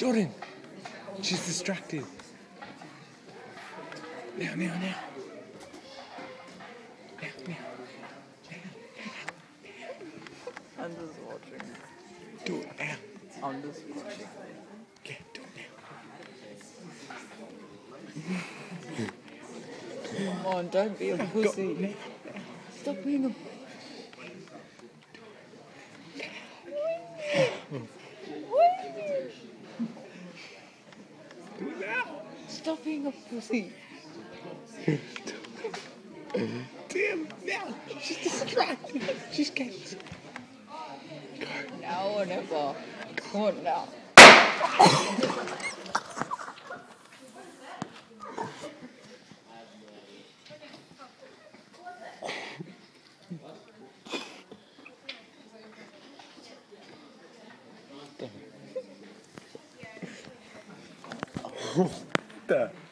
Jordan, she's distracted. Now. Now. I'm just watching. Do it now. I'm just watching. Yeah, do it now. Come on, don't be a pussy. Stop being a Do it now. Stop being a pussy. Damn, now. She's distracted. She's getting. Now or never. Come on now. The